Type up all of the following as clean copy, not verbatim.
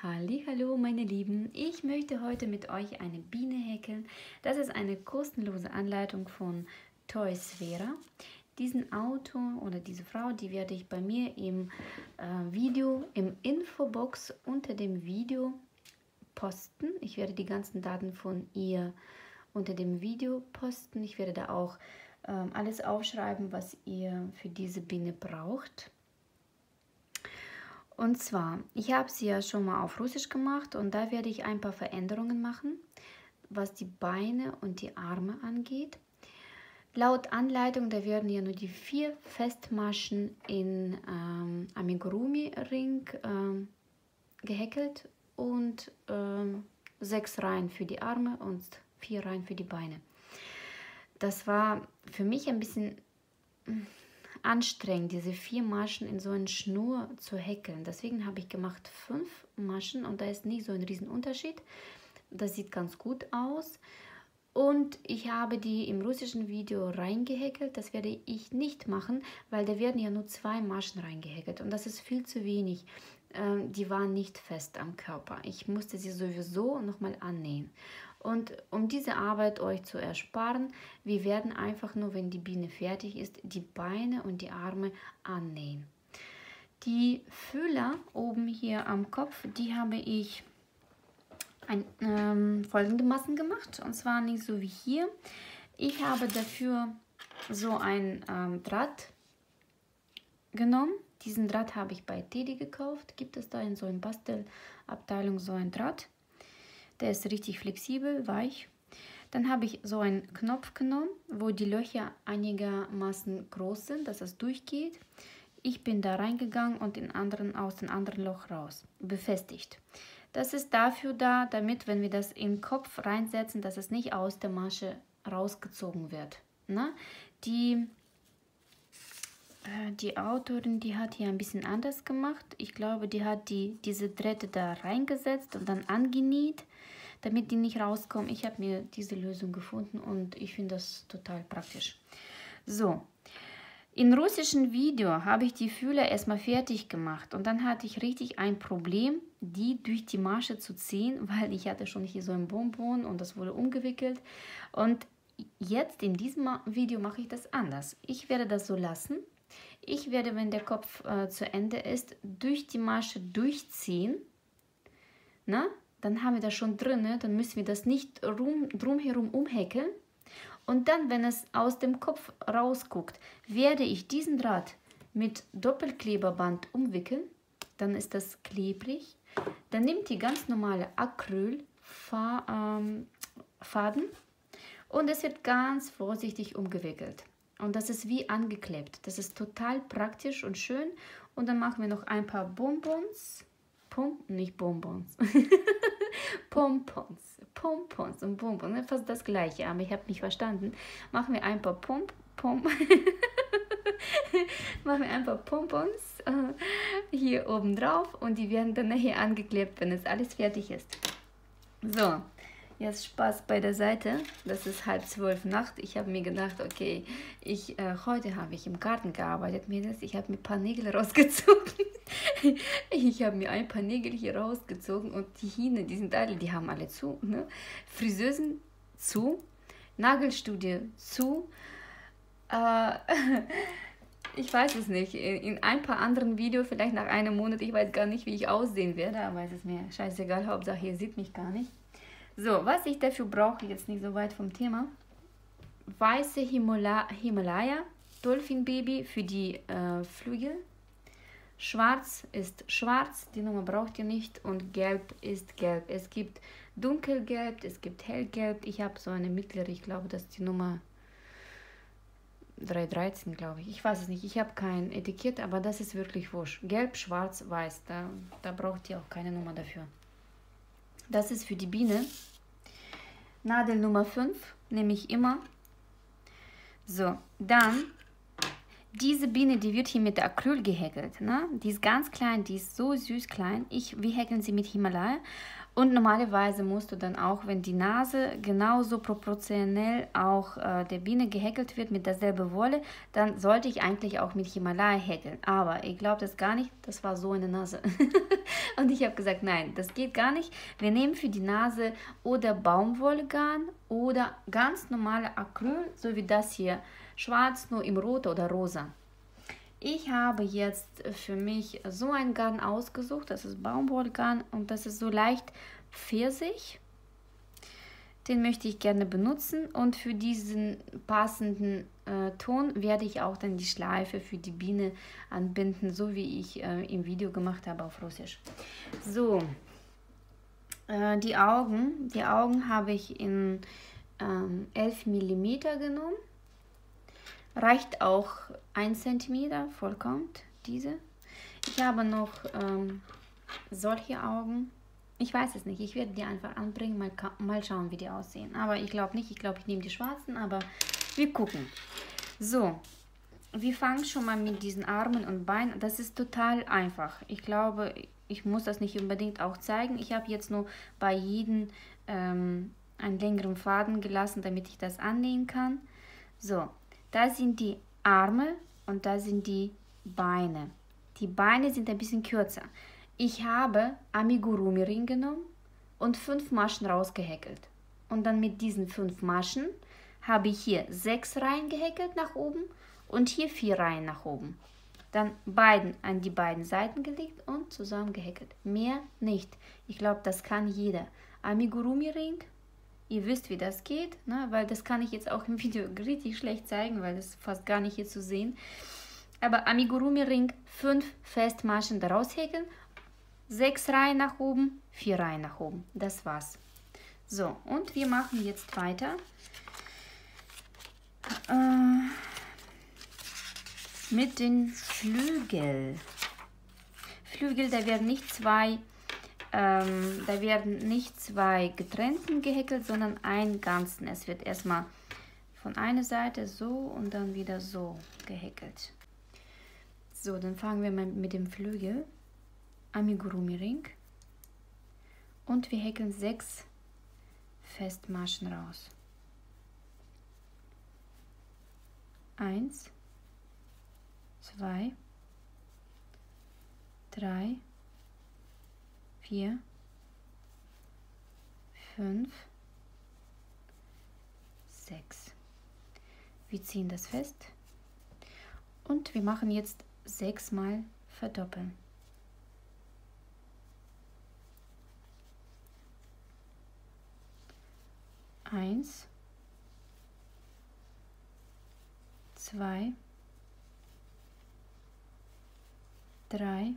Hallo meine Lieben, ich möchte heute mit euch eine Biene häkeln. Das ist eine kostenlose Anleitung von Toysfera. Diesen Autor oder diese Frau, die werde ich bei mir im Video, im Infobox unter dem Video posten. Ich werde die ganzen Daten von ihr unter dem Video posten. Ich werde da auch alles aufschreiben, was ihr für diese Biene braucht. Und zwar, ich habe sie ja schon mal auf Russisch gemacht und da werde ich ein paar Veränderungen machen, was die Beine und die Arme angeht. Laut Anleitung, da werden ja nur die 4 Festmaschen in Amigurumi-Ring gehäkelt und 6 Reihen für die Arme und 4 Reihen für die Beine. Das war für mich ein bisschen anstrengend, diese 4 Maschen in so eine Schnur zu häkeln. Deswegen habe ich gemacht 5 Maschen und da ist nicht so ein Riesenunterschied. Das sieht ganz gut aus. Und ich habe die im russischen Video reingehäkelt. Das werde ich nicht machen, weil da werden ja nur 2 Maschen reingehäkelt und das ist viel zu wenig. Die waren nicht fest am Körper. Ich musste sie sowieso nochmal annähen. Und um diese Arbeit euch zu ersparen, wir werden einfach nur, wenn die Biene fertig ist, die Beine und die Arme annähen. Die Fühler oben hier am Kopf, die habe ich folgende Massen gemacht. Und zwar nicht so wie hier. Ich habe dafür so ein Draht genommen. Diesen Draht habe ich bei Teddy gekauft. Gibt es da in so einer Bastelabteilung so einen Draht. Der ist richtig flexibel, weich. Dann habe ich so einen Knopf genommen, wo die Löcher einigermaßen groß sind, dass es durchgeht. Ich bin da reingegangen und aus dem anderen Loch raus, befestigt. Das ist dafür da, damit, wenn wir das in den Kopf reinsetzen, dass es nicht aus der Masche rausgezogen wird. Na? Die Autorin, die hat hier ein bisschen anders gemacht. Ich glaube, die hat diese Drähte da reingesetzt und dann angenäht, damit die nicht rauskommen. Ich habe mir diese Lösung gefunden und ich finde das total praktisch. So, im russischen Video habe ich die Fühler erstmal fertig gemacht und dann hatte ich richtig ein Problem, die durch die Masche zu ziehen, weil ich hatte schon hier so ein Bonbon und das wurde umgewickelt. Und jetzt in diesem Video mache ich das anders. Ich werde das so lassen. Ich werde, wenn der Kopf zu Ende ist, durch die Masche durchziehen. Na? Dann haben wir das schon drin, ne? Dann müssen wir das nicht drumherum umhäkeln. Und dann, wenn es aus dem Kopf rausguckt, werde ich diesen Draht mit Doppelkleberband umwickeln. Dann ist das klebrig. Dann nimmt die ganz normale Acrylfaden und es wird ganz vorsichtig umgewickelt. Und das ist wie angeklebt. Das ist total praktisch und schön. Und dann machen wir noch ein paar Bonbons. Nicht Bonbons. Pompons. Pompons und Bonbons. Fast das gleiche, aber ich habe nicht verstanden. Machen wir ein paar machen wir ein paar Pompons hier oben drauf und die werden dann nachher angeklebt, wenn es alles fertig ist. So. Jetzt Spaß bei der Seite, das ist 23:30 Nacht. Ich habe mir gedacht, okay, heute habe ich im Garten gearbeitet, Mädels. Ich habe mir ein paar Nägel rausgezogen. Ich habe mir ein paar Nägel hier rausgezogen und die Hähne, die sind alle, die haben alle zu. Ne? Friseusen zu, Nagelstudio zu. Ich weiß es nicht. In ein paar anderen Videos, vielleicht nach einem Monat, ich weiß gar nicht, wie ich aussehen werde, aber es ist mir scheißegal, Hauptsache ihr seht mich gar nicht. So, was ich dafür brauche, jetzt nicht so weit vom Thema, weiße Himalaya, Dolphinbaby für die Flügel, schwarz ist schwarz, die Nummer braucht ihr nicht und gelb ist gelb. Es gibt dunkelgelb, es gibt hellgelb, ich habe so eine mittlere, ich glaube, das ist die Nummer 313, glaube ich. Ich weiß es nicht, ich habe kein Etikett, aber das ist wirklich wurscht. Gelb, schwarz, weiß, da braucht ihr auch keine Nummer dafür. Das ist für die Biene. Nadel Nummer 5 nehme ich immer. So, dann Diese Biene, die wird hier mit Acryl gehäkelt. Ne? Die ist ganz klein, die ist so süß klein. Wir häkeln sie mit Himalaya. Und normalerweise musst du dann auch, wenn die Nase genauso proportionell auch der Biene gehäkelt wird mit derselben Wolle, dann sollte ich eigentlich auch mit Himalaya häkeln. Aber ich glaube das gar nicht, das war so eine Nase. Und ich habe gesagt, nein, das geht gar nicht. Wir nehmen für die Nase oder Baumwollgarn oder ganz normale Acryl, so wie das hier. Schwarz, nur im Rot oder Rosa. Ich habe jetzt für mich so ein Garn ausgesucht, das ist Baumwollgarn und das ist so leicht Pfirsich. Den möchte ich gerne benutzen und für diesen passenden Ton werde ich auch dann die Schleife für die Biene anbinden, so wie ich im Video gemacht habe auf Russisch. So, die Augen habe ich in 11 mm genommen. Reicht auch 1 cm, vollkommen, diese. Ich habe noch solche Augen. Ich weiß es nicht, ich werde die einfach anbringen, mal schauen, wie die aussehen. Aber ich glaube nicht, ich glaube, ich nehme die schwarzen, aber wir gucken. So, wir fangen schon mal mit diesen Armen und Beinen. Das ist total einfach. Ich glaube, ich muss das nicht unbedingt auch zeigen. Ich habe jetzt nur bei jedem einen längeren Faden gelassen, damit ich das annähen kann. So. Da sind die Arme und da sind die Beine. Die Beine sind ein bisschen kürzer. Ich habe Amigurumi-Ring genommen und 5 Maschen rausgehäkelt. Und dann mit diesen 5 Maschen habe ich hier 6 Reihen gehäkelt nach oben und hier 4 Reihen nach oben. Dann an die beiden Seiten gelegt und zusammen gehäkelt. Mehr nicht. Ich glaube, das kann jeder. Amigurumi-Ring. Ihr wisst, wie das geht, ne? Weil das kann ich jetzt auch im Video richtig schlecht zeigen, weil das fast gar nicht hier zu sehen. Aber Amigurumi-Ring, 5 Festmaschen daraus häkeln, 6 Reihen nach oben, 4 Reihen nach oben. Das war's. So, und wir machen jetzt weiter mit den Flügeln. Flügel, da werden nicht zwei getrennten gehäkelt, sondern einen ganzen. Es wird erstmal von einer Seite so und dann wieder so gehäkelt. So, dann fangen wir mal mit dem Flügel. Amigurumi-Ring. Und wir häkeln 6 Festmaschen raus. 1, 2, 3, 4, 5, 6. Wir ziehen das fest und wir machen jetzt 6 Mal verdoppeln. Eins, 2, 3,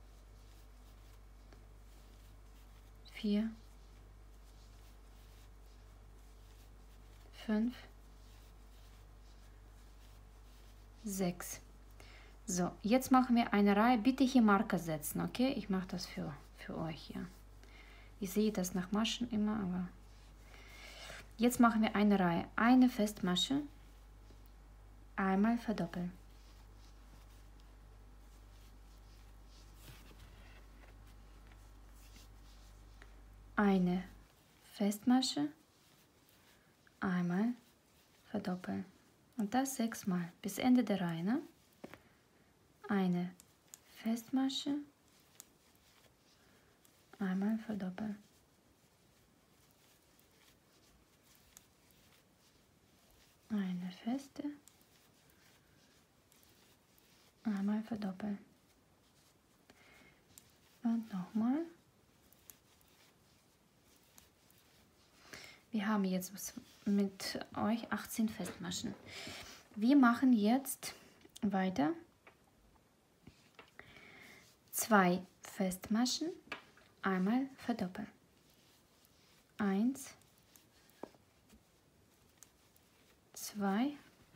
4, 5, 6. So, jetzt machen wir eine Reihe. Bitte hier Marker setzen, okay? Ich mache das für euch hier. Ich sehe das nach Maschen immer, aber jetzt machen wir eine Reihe. Eine Festmasche, einmal verdoppeln. Eine Festmasche, einmal verdoppeln. Und das 6 Mal bis Ende der Reihe. Ne? Eine Festmasche, einmal verdoppeln. Eine feste, einmal verdoppeln. Und nochmal. Wir haben jetzt mit euch 18 Festmaschen. Wir machen jetzt weiter 2 Festmaschen, einmal verdoppeln. 1, 2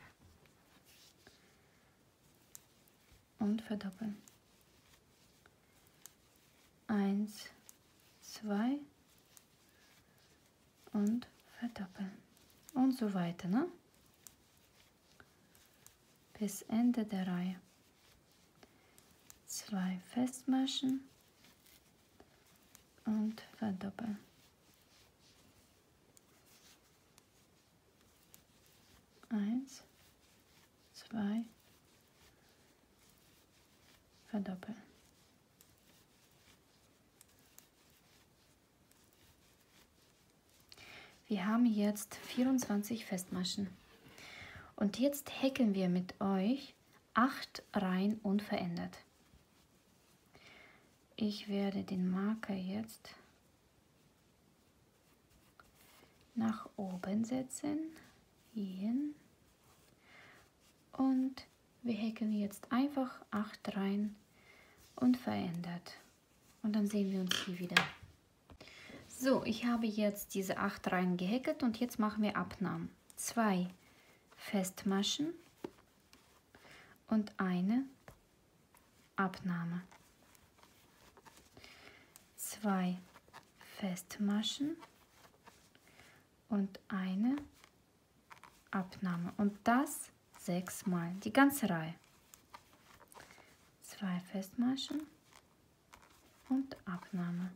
und verdoppeln. 1, 2 und verdoppeln. Und so weiter, ne? bis Ende der Reihe. 2 Festmaschen und verdoppeln. 1, 2, verdoppeln. Wir haben jetzt 24 Festmaschen und jetzt häkeln wir mit euch 8 Reihen unverändert. Ich werde den Marker jetzt nach oben setzen, hier, und wir häkeln jetzt einfach 8 Reihen unverändert und dann sehen wir uns hier wieder. So, ich habe jetzt diese 8 Reihen gehäkelt und jetzt machen wir Abnahmen. 2 Festmaschen und eine Abnahme. 2 Festmaschen und eine Abnahme. Und das 6 Mal, die ganze Reihe. 2 Festmaschen und Abnahme.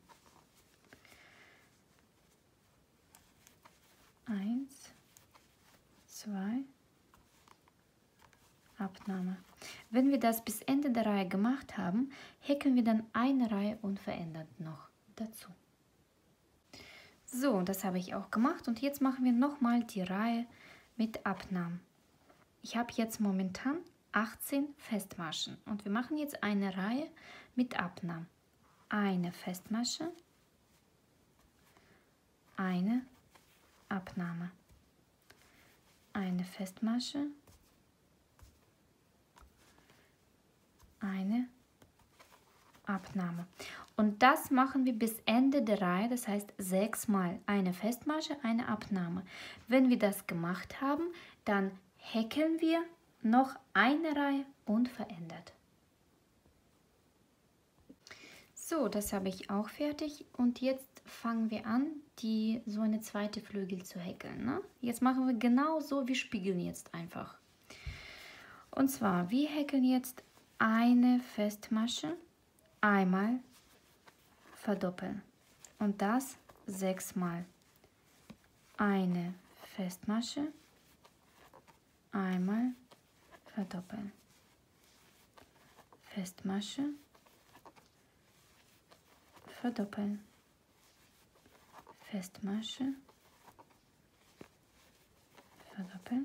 1, 2, Abnahme. Wenn wir das bis Ende der Reihe gemacht haben, häkeln wir dann eine Reihe unverändert noch dazu. So, das habe ich auch gemacht und jetzt machen wir nochmal die Reihe mit Abnahmen. Ich habe jetzt momentan 18 Festmaschen und wir machen jetzt eine Reihe mit Abnahmen. Eine Festmasche, eine Abnahme, eine Festmasche, eine Abnahme. Und das machen wir bis Ende der Reihe, das heißt 6 Mal. Eine Festmasche, eine Abnahme. Wenn wir das gemacht haben, dann häkeln wir noch eine Reihe unverändert. So, das habe ich auch fertig und jetzt fangen wir an, so eine zweite Flügel zu häkeln. Ne? Jetzt machen wir genau so, wir spiegeln jetzt einfach. Und zwar, wir häkeln jetzt eine Festmasche, einmal verdoppeln und das 6 Mal. Eine Festmasche, einmal verdoppeln. Festmasche, verdoppeln. Festmasche, verdoppeln.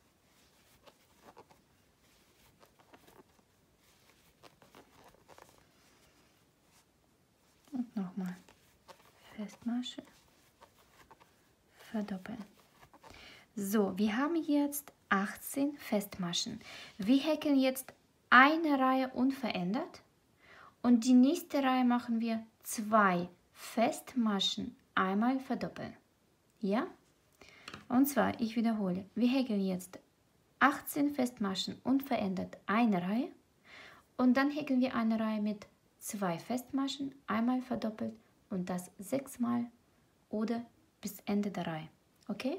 Und nochmal. Festmasche, verdoppeln. So, wir haben jetzt 18 Festmaschen. Wir häkeln jetzt eine Reihe unverändert und die nächste Reihe machen wir 2 Festmaschen einmal verdoppeln. Ja? Und zwar, ich wiederhole, wir häkeln jetzt 18 Festmaschen unverändert eine Reihe und dann häkeln wir eine Reihe mit 2 Festmaschen einmal verdoppelt und das 6 Mal oder bis Ende der Reihe. Okay?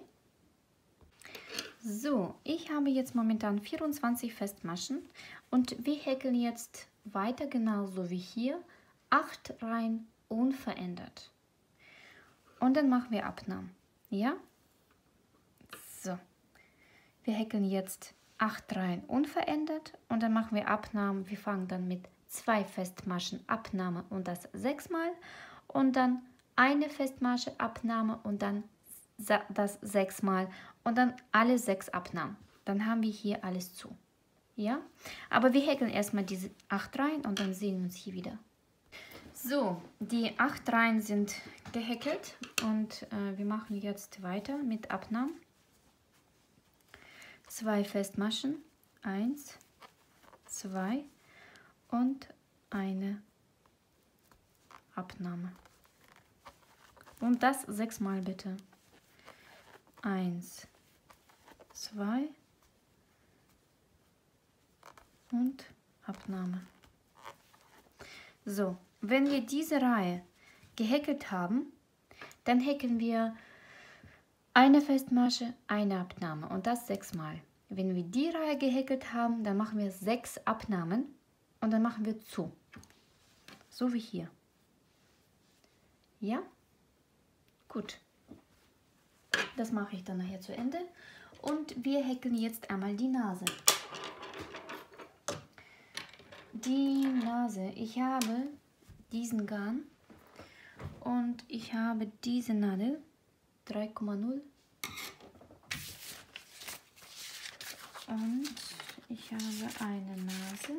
So, ich habe jetzt momentan 24 Festmaschen und wir häkeln jetzt weiter genauso wie hier 8 Reihen unverändert. Und dann machen wir Abnahmen. Ja? So. Wir häkeln jetzt 8 Reihen unverändert und dann machen wir Abnahmen. Wir fangen dann mit 2 Festmaschen Abnahme und das 6 Mal und dann eine Festmasche Abnahme und dann das 6 Mal und dann alle 6 Abnahmen. Dann haben wir hier alles zu. Ja? Aber wir häkeln erstmal diese 8 Reihen und dann sehen wir uns hier wieder. So, die 8 Reihen sind gehäkelt und wir machen jetzt weiter mit Abnahmen. 2 Festmaschen, 1, 2 und eine Abnahme. Und das 6 Mal bitte. 1, 2 und Abnahme. So, wenn wir diese Reihe gehäkelt haben, dann häkeln wir eine Festmasche, eine Abnahme und das 6 Mal. Wenn wir die Reihe gehäkelt haben, dann machen wir 6 Abnahmen und dann machen wir zu. So wie hier. Ja? Gut. Das mache ich dann nachher zu Ende. Und wir häkeln jetzt einmal die Nase. Die Nase. Ich habe diesen Garn und ich habe diese Nadel 3,0 und ich habe eine Nase.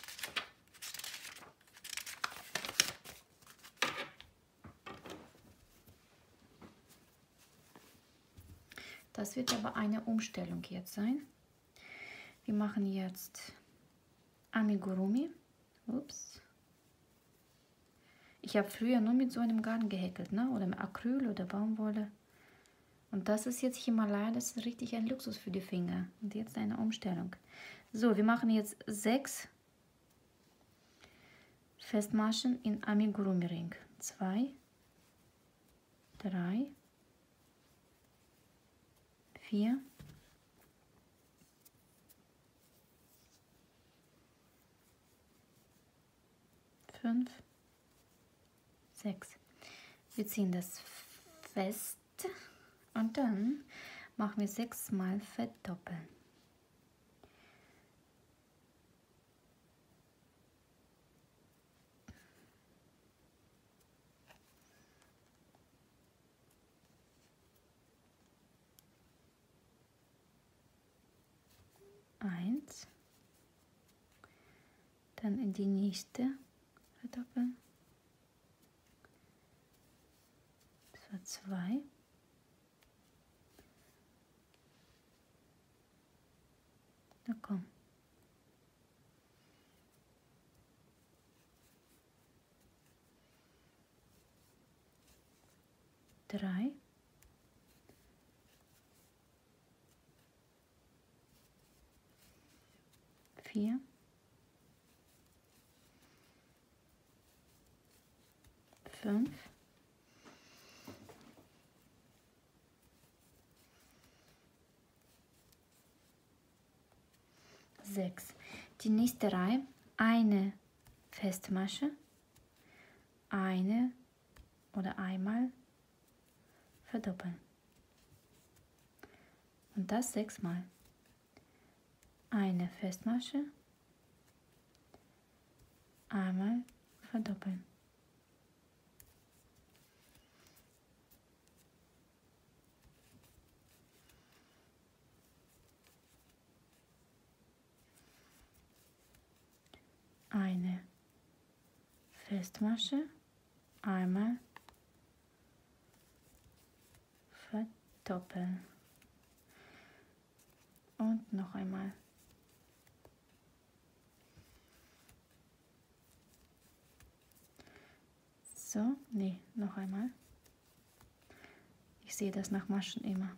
Das wird aber eine Umstellung jetzt sein. Wir machen jetzt Amigurumi. Ups. Ich habe früher nur mit so einem Garn gehäkelt, ne? Oder mit Acryl oder Baumwolle. Und das ist jetzt Himalaya, das ist richtig ein Luxus für die Finger. Und jetzt eine Umstellung. So, wir machen jetzt 6 Festmaschen in Amigurumi Ring. 2, 3, 4, 5, 6. Wir ziehen das fest und dann machen wir 6 Mal verdoppeln. Eins, dann in die nächste verdoppeln. Das war 2. Na komm. 3. 4. 5. 6. Die nächste Reihe, eine Festmasche, eine oder einmal verdoppeln. Und das 6 Mal. Eine Festmasche, einmal verdoppeln. Eine Festmasche, einmal verdoppeln. Und noch einmal. So, nee, noch einmal. Ich sehe das nach Maschen immer.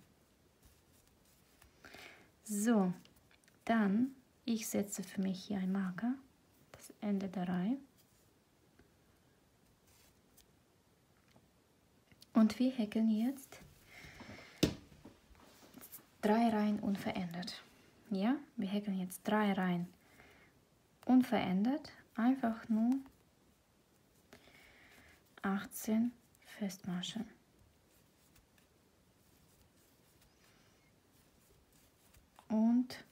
So, dann, ich setze für mich hier einen Marker, das Ende der Reihe. Und wir häkeln jetzt 3 Reihen unverändert. Ja, wir häkeln jetzt 3 Reihen unverändert, einfach nur 18 Festmaschen. Und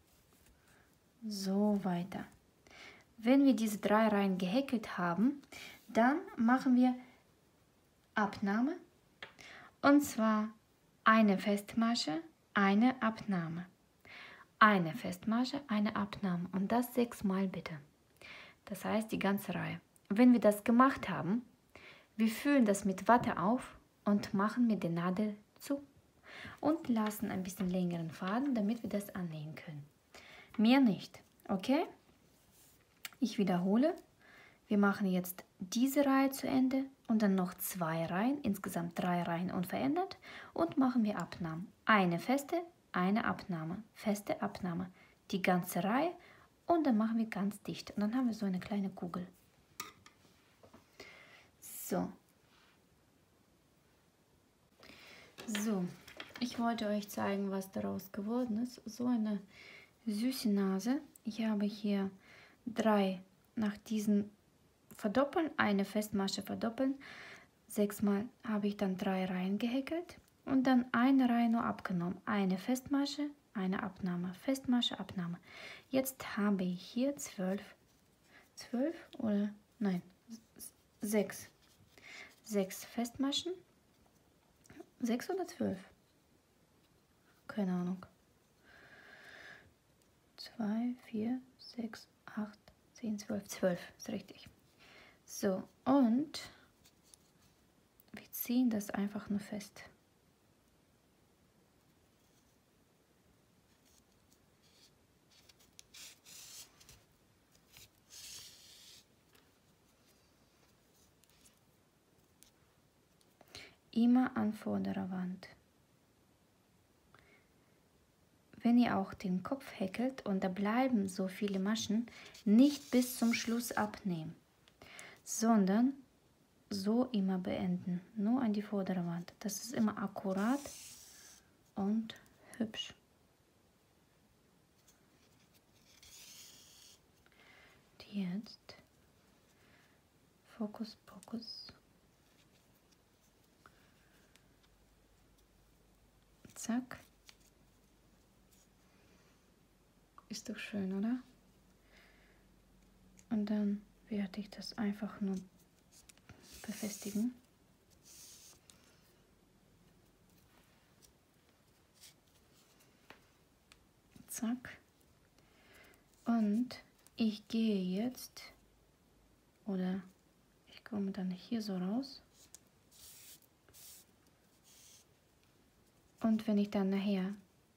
so weiter. Wenn wir diese 3 Reihen gehäkelt haben, dann machen wir Abnahme, und zwar eine Festmasche, eine Abnahme. Eine Festmasche, eine Abnahme und das 6 Mal bitte. Das heißt die ganze Reihe. Wenn wir das gemacht haben, wir füllen das mit Watte auf und machen mit der Nadel zu und lassen ein bisschen längeren Faden, damit wir das annähen können. Mehr nicht, okay? Ich wiederhole. Wir machen jetzt diese Reihe zu Ende und dann noch 2 Reihen, insgesamt 3 Reihen unverändert und machen wir Abnahmen. Eine feste, eine Abnahme, feste Abnahme, die ganze Reihe und dann machen wir ganz dicht und dann haben wir so eine kleine Kugel. So. So, Ich wollte euch zeigen, was daraus geworden ist. So eine süße Nase. Ich habe hier 3 nach diesen verdoppeln, eine Festmasche verdoppeln. 6-mal habe ich dann 3 Reihen gehäkelt und dann eine Reihe nur abgenommen. Eine Festmasche, eine Abnahme, Festmasche, Abnahme. Jetzt habe ich hier 12 oder nein, 6 Festmaschen. 6 oder 12? Keine Ahnung. 2, 4, 6, 8, 10, 12. 12 ist richtig. So, und wir ziehen das einfach nur fest. Immer an vorderer Wand. Wenn ihr auch den Kopf häkelt und da bleiben so viele Maschen, nicht bis zum Schluss abnehmen, sondern so immer beenden, nur an die vordere Wand. Das ist immer akkurat und hübsch. Jetzt Fokus, Fokus. Zack. Ist doch schön, oder? Und dann werde ich das einfach nur befestigen. Zack. Und ich gehe jetzt, oder ich komme dann hier so raus. Und wenn ich dann nachher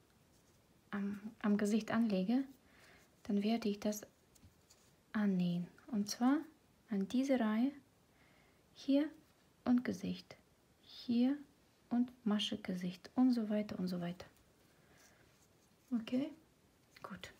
am Gesicht anlege, dann werde ich das annähen. Und zwar an diese Reihe, hier und Gesicht, hier und Masche, Gesicht und so weiter und so weiter. Okay, gut.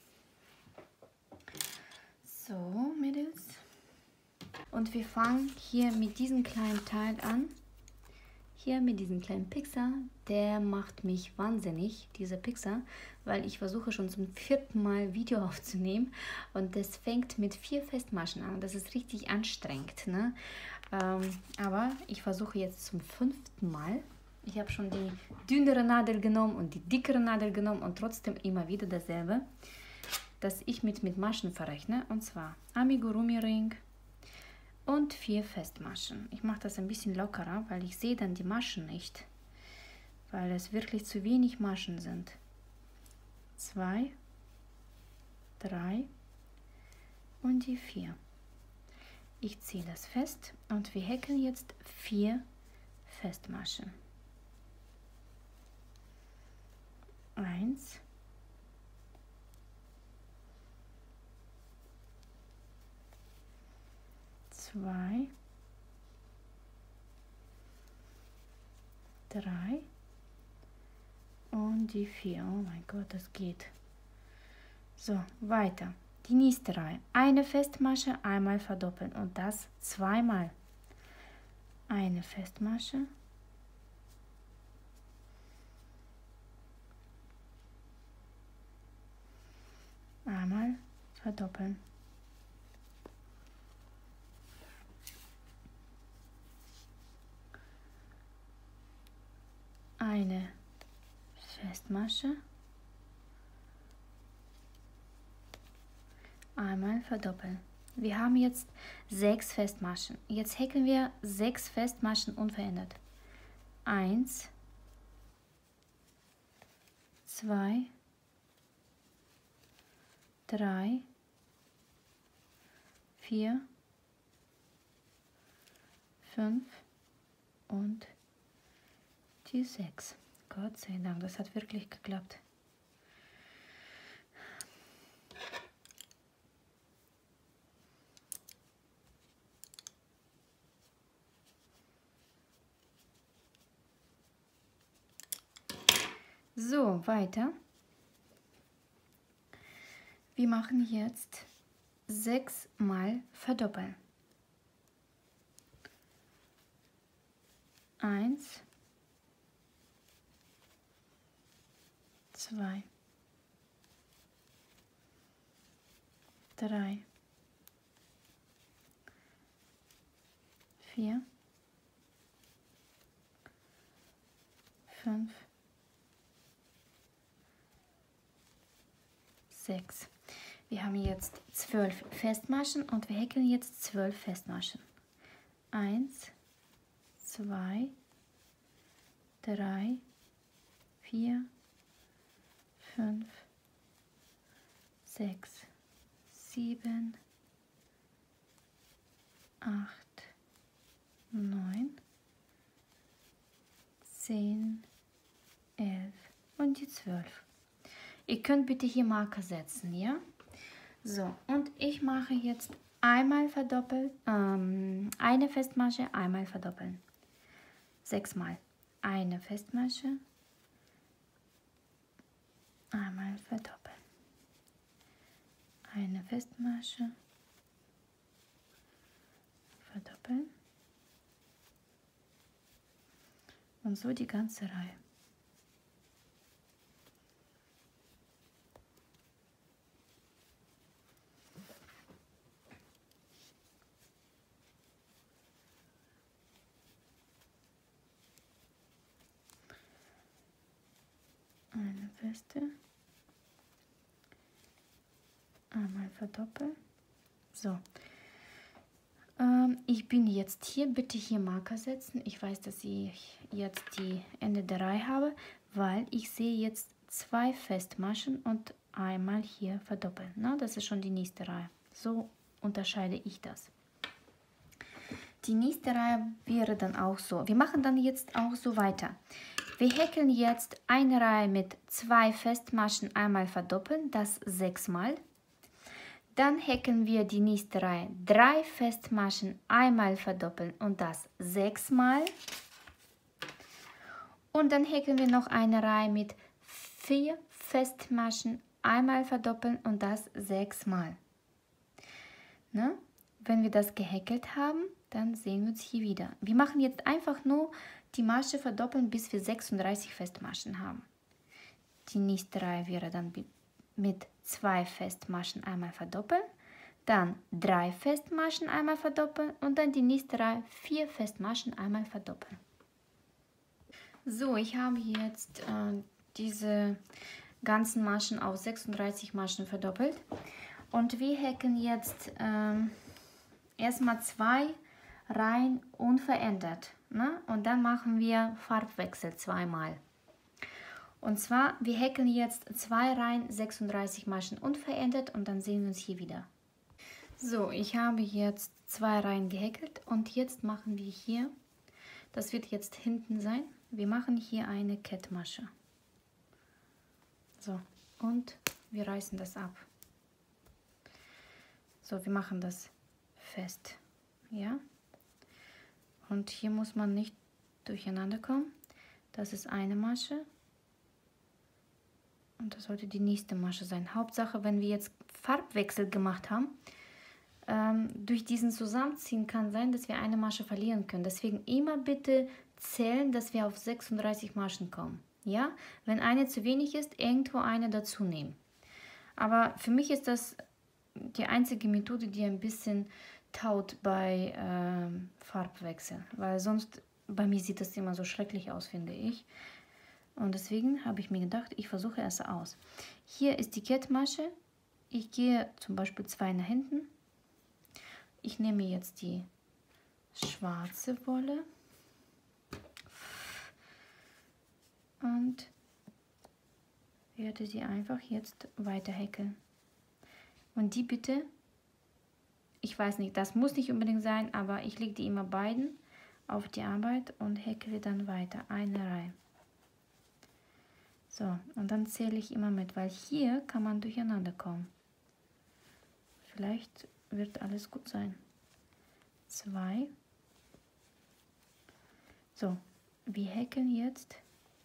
So, Mädels. Und wir fangen hier mit diesem kleinen Teil an. Hier mit diesem kleinen Pickser, der macht mich wahnsinnig, dieser Pickser, weil ich versuche schon zum 4. Mal Video aufzunehmen und das fängt mit 4 Festmaschen an. Das ist richtig anstrengend, ne? Aber ich versuche jetzt zum 5. Mal. Ich habe schon die dünnere Nadel genommen und die dickere Nadel genommen und trotzdem immer wieder dasselbe, dass ich mit Maschen verrechne, und zwar Amigurumi-Ring und 4 Festmaschen. Ich mache das ein bisschen lockerer, weil ich sehe dann die Maschen nicht, weil es wirklich zu wenig Maschen sind. 2, 3 und die 4. Ich ziehe das fest und wir häkeln jetzt 4 Festmaschen. 1, 2, 3 und die 4. Oh mein Gott, das geht. So, weiter. Die nächste Reihe. Eine Festmasche, einmal verdoppeln und das 2-mal. Eine Festmasche. Einmal verdoppeln. Eine Festmasche, einmal verdoppeln. Wir haben jetzt 6 Festmaschen. Jetzt häkeln wir 6 Festmaschen unverändert. 1, 2, 3, 4, 5 und die 6. Gott sei Dank, das hat wirklich geklappt. So, weiter. Wir machen jetzt 6-mal verdoppeln. 1, 2, 3, 4, 5, 6. Wir haben jetzt 12 Festmaschen und wir häkeln jetzt 12 Festmaschen. 1, 2, 3, 4, 5, 6, 7, 8, 9, 10, 11 und die 12. Ihr könnt bitte hier Marker setzen, ja? So, und ich mache jetzt einmal verdoppelt, eine Festmasche, einmal verdoppeln. 6 Mal. Eine Festmasche, einmal verdoppeln. Eine Festmasche, verdoppeln. Und so die ganze Reihe. Eine feste, einmal verdoppeln. So, ich bin jetzt hier, bitte hier Marker setzen. Ich weiß, dass ich jetzt die Ende der Reihe habe, weil ich sehe jetzt 2 Festmaschen und einmal hier verdoppeln. Na, das ist schon die nächste Reihe. So unterscheide ich das. Die nächste Reihe wäre dann auch so. Wir machen dann jetzt auch so weiter. Wir häkeln jetzt eine Reihe mit 2 Festmaschen, einmal verdoppeln, das 6 Mal. Dann häkeln wir die nächste Reihe 3 Festmaschen, einmal verdoppeln und das 6 Mal. Und dann häkeln wir noch eine Reihe mit 4 Festmaschen, einmal verdoppeln und das 6 Mal. Ne? Wenn wir das gehäkelt haben, dann sehen wir uns hier wieder. Wir machen jetzt einfach nur die Masche verdoppeln, bis wir 36 Festmaschen haben. Die nächste Reihe wäre dann mit 2 Festmaschen einmal verdoppeln, dann 3 Festmaschen einmal verdoppeln und dann die nächste Reihe 4 Festmaschen einmal verdoppeln. So, ich habe jetzt diese ganzen Maschen auf 36 Maschen verdoppelt und wir häkeln jetzt erstmal 2 Reihen unverändert, ne? Und dann machen wir Farbwechsel zweimal. Und zwar, wir häkeln jetzt 2 Reihen 36 Maschen unverändert und dann sehen wir uns hier wieder. So, ich habe jetzt 2 Reihen gehäkelt und jetzt machen wir hier, das wird jetzt hinten sein, wir machen hier eine Kettmasche. So, und wir reißen das ab. So, wir machen das fest, ja. Und hier muss man nicht durcheinander kommen. Das ist eine Masche. Und das sollte die nächste Masche sein. Hauptsache, wenn wir jetzt Farbwechsel gemacht haben, durch diesen Zusammenziehen kann sein, dass wir eine Masche verlieren können. Deswegen immer bitte zählen, dass wir auf 36 Maschen kommen. Ja? Wenn eine zu wenig ist, irgendwo eine dazu nehmen. Aber für mich ist das die einzige Methode, die ein bisschen taut bei Farbwechsel. Weil sonst, bei mir sieht das immer so schrecklich aus, finde ich. Und deswegen habe ich mir gedacht, ich versuche es aus. Hier ist die Kettmasche. Ich gehe zum Beispiel 2 nach hinten. Ich nehme jetzt die schwarze Wolle und werde sie einfach jetzt weiter häkeln. Und die bitte, ich weiß nicht, das muss nicht unbedingt sein, aber ich lege die immer beiden auf die Arbeit und häkle dann weiter eine Reihe. So, und dann zähle ich immer mit, weil hier kann man durcheinander kommen. Vielleicht wird alles gut sein. 2. So, wir häkeln jetzt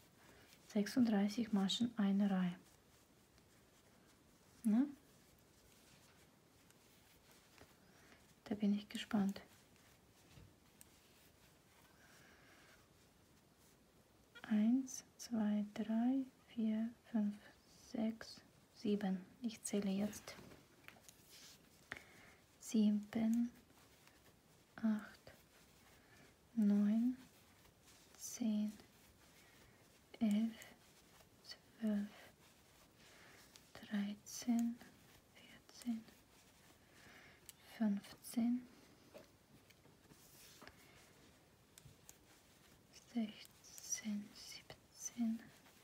36 Maschen eine Reihe. Ne? Da bin ich gespannt. 1, 2, 3, 4, 5, 6, 7. Ich zähle jetzt. 7, 8, 9, 10, 11, 12, 13, 14, 15, 16, 17,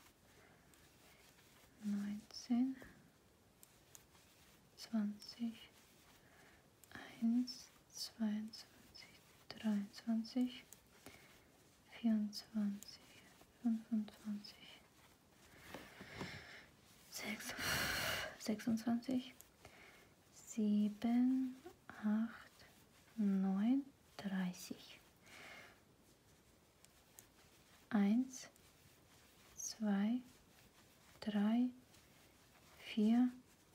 19, 20, 21, 22, 23, 24, 25, 26, 7, 8, 9, 30. 1, 2, 3, 4,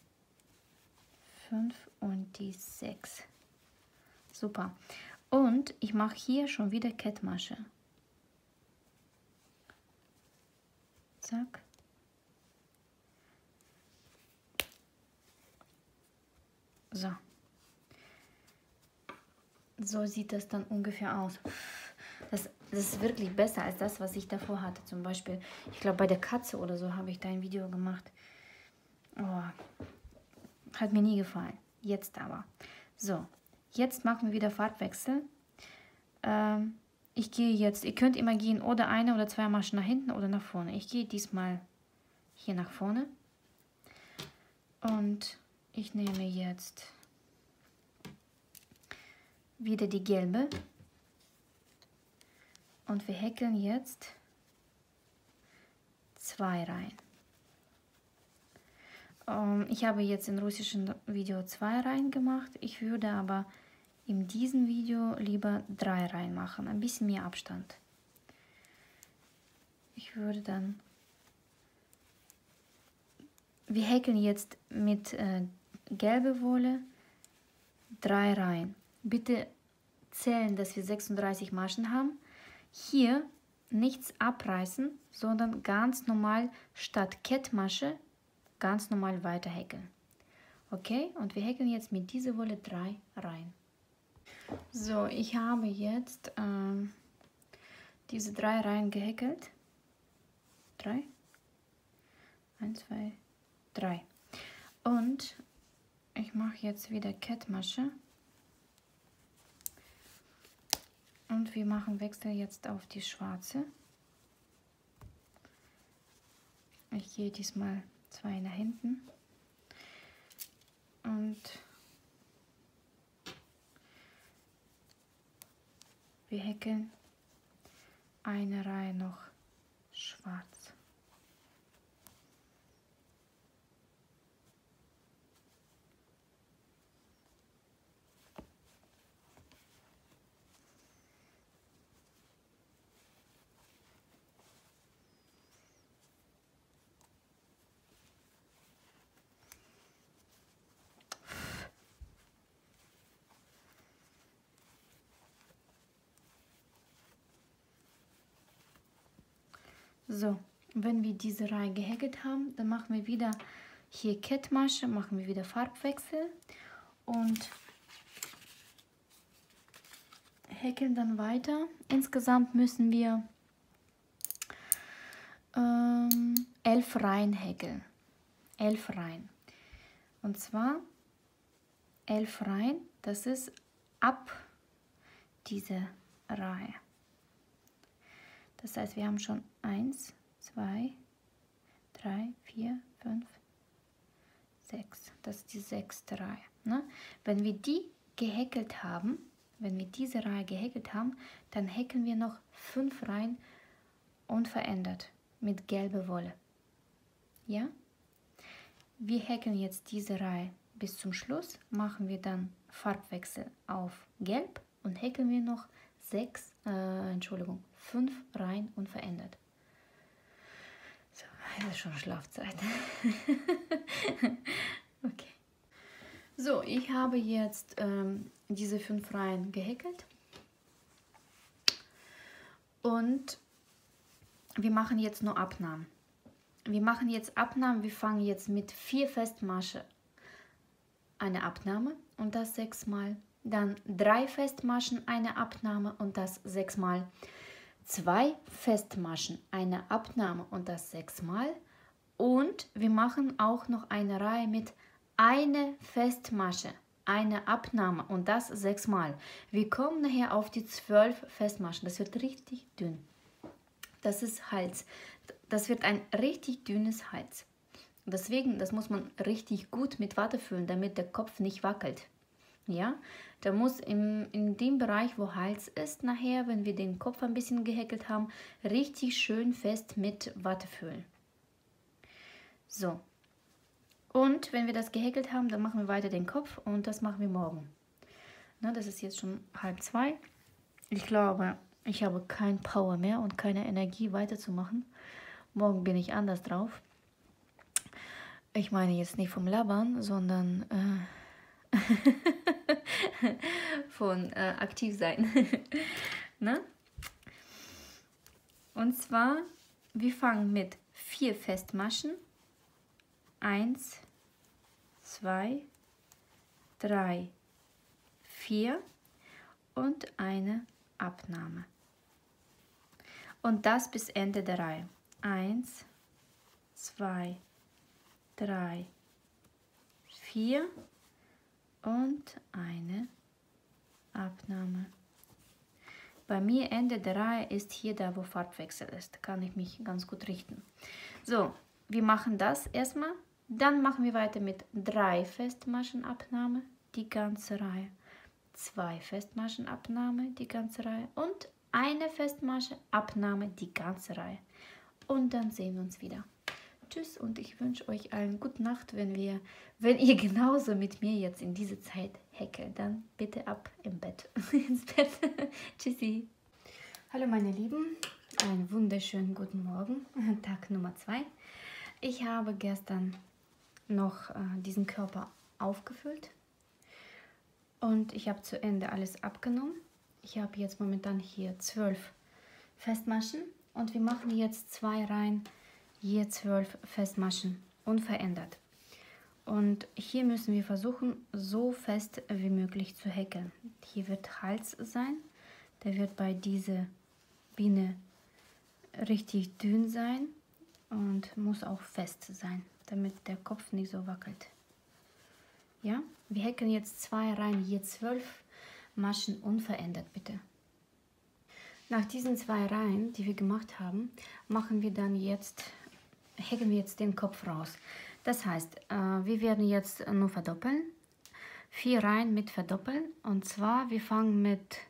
5 und die 6. Super. Und ich mache hier schon wieder Kettmasche. Zack. So. So sieht das dann ungefähr aus. Das ist wirklich besser als das, was ich davor hatte. Zum Beispiel, ich glaube, bei der Katze oder so habe ich da ein Video gemacht. Oh, hat mir nie gefallen. Jetzt aber. So, jetzt machen wir wieder Farbwechsel. Ich gehe jetzt, ihr könnt immer gehen oder eine oder zwei Maschen nach hinten oder nach vorne. Ich gehe diesmal hier nach vorne. Und ich nehme jetzt wieder die gelbe. Und wir häkeln jetzt 2 rein. Ich habe jetzt im russischen Video 2 Reihen gemacht. Ich würde aber in diesem Video lieber 3 Reihen machen. Ein bisschen mehr Abstand. Ich würde dann... Wir häkeln jetzt mit gelber Wolle 3 Reihen. Bitte zählen, dass wir 36 Maschen haben. Hier nichts abreißen, sondern ganz normal statt Kettmasche ganz normal weiter häkeln. Okay, und wir häkeln jetzt mit dieser Wolle 3 Reihen. So, ich habe jetzt diese 3 Reihen gehäkelt. 3, 1, 2, 3. Und ich mache jetzt wieder Kettmasche. Und wir machen Wechsel jetzt auf die schwarze. Ich gehe diesmal 2 nach hinten. Und wir häkeln eine Reihe noch schwarz. So, wenn wir diese Reihe gehäkelt haben, dann machen wir wieder hier Kettmasche, machen wir wieder Farbwechsel und häkeln dann weiter. Insgesamt müssen wir 11 Reihen häkeln. 11 Reihen. Und zwar 11 Reihen, das ist ab dieser Reihe. Das heißt, wir haben schon 1, 2, 3, 4, 5, 6. Das ist die 6. Reihe. Ne? Wenn wir die gehäkelt haben, wenn wir diese Reihe gehäkelt haben, dann häkeln wir noch 5 Reihen unverändert mit gelber Wolle. Ja? Wir häkeln jetzt diese Reihe bis zum Schluss, machen wir dann Farbwechsel auf Gelb und häkeln wir noch 5 Reihen unverändert. So, es ist schon Schlafzeit. Okay. So, ich habe jetzt diese 5 Reihen gehäkelt. Und wir machen jetzt nur Abnahmen. wir machen jetzt Abnahmen. Wir fangen jetzt mit 4 Festmasche eine Abnahme und das 6 Mal. Dann 3 Festmaschen, eine Abnahme und das 6 Mal. 2 Festmaschen, eine Abnahme und das 6 Mal. Und wir machen auch noch eine Reihe mit eine Festmasche, eine Abnahme und das 6 Mal. Wir kommen nachher auf die 12 Festmaschen. Das wird richtig dünn. Das ist Hals. Das wird ein richtig dünnes Hals. Deswegen, das muss man richtig gut mit Watte füllen, damit der Kopf nicht wackelt. Ja, da muss in dem Bereich, wo Hals ist, nachher, wenn wir den Kopf ein bisschen gehäkelt haben, richtig schön fest mit Watte füllen. So. Und wenn wir das gehäkelt haben, dann machen wir weiter den Kopf und das machen wir morgen. Na, das ist jetzt schon 1:30. Ich glaube, ich habe kein Power mehr und keine Energie weiterzumachen. Morgen bin ich anders drauf. Ich meine jetzt nicht vom Labern, sondern von aktiv sein. Ne? Und zwar, wir fangen mit 4 Festmaschen. 1, 2, 3, 4 und eine Abnahme. Und das bis Ende der Reihe. 1, 2, 3, 4 und eine Abnahme. Bei mir Ende der Reihe ist hier da, wo Farbwechsel ist. Kann ich mich ganz gut richten. So, wir machen das erstmal. Dann machen wir weiter mit 3 Festmaschenabnahme, die ganze Reihe. 2 Festmaschenabnahme, die ganze Reihe. Und eine Festmaschenabnahme, die ganze Reihe. Und dann sehen wir uns wieder. Tschüss und ich wünsche euch eine gute Nacht, wenn ihr genauso mit mir jetzt in diese Zeit häkelt, dann bitte ab im Bett, ins Bett. Tschüssi. Hallo meine Lieben, einen wunderschönen guten Morgen, Tag Nummer 2. Ich habe gestern noch diesen Körper aufgefüllt und ich habe zu Ende alles abgenommen. Ich habe jetzt momentan hier 12 Festmaschen und wir machen jetzt 2 Reihen, je 12 Festmaschen, unverändert. Und hier müssen wir versuchen, so fest wie möglich zu häkeln. Hier wird Hals sein, der wird bei dieser Biene richtig dünn sein und muss auch fest sein, damit der Kopf nicht so wackelt. Ja, wir häkeln jetzt 2 Reihen, je 12 Maschen unverändert, bitte. Nach diesen 2 Reihen, die wir gemacht haben, häkeln wir jetzt den Kopf raus. Das heißt, wir werden jetzt nur verdoppeln. 4 Reihen mit verdoppeln. Und zwar, wir fangen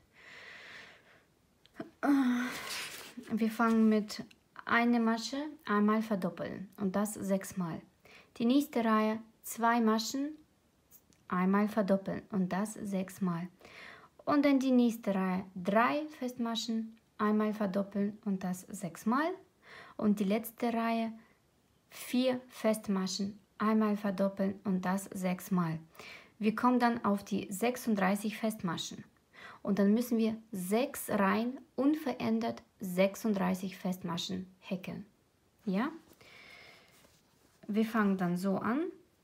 mit einer Masche einmal verdoppeln. Und das 6 Mal. Die nächste Reihe 2 Maschen einmal verdoppeln. Und das 6 Mal. Und dann die nächste Reihe 3 Festmaschen einmal verdoppeln. Und das 6 Mal. Und die letzte Reihe 4 Festmaschen einmal verdoppeln und das 6 Mal. Wir kommen dann auf die 36 Festmaschen und dann müssen wir 6 Reihen unverändert 36 Festmaschen häkeln. Ja? Wir fangen dann so an.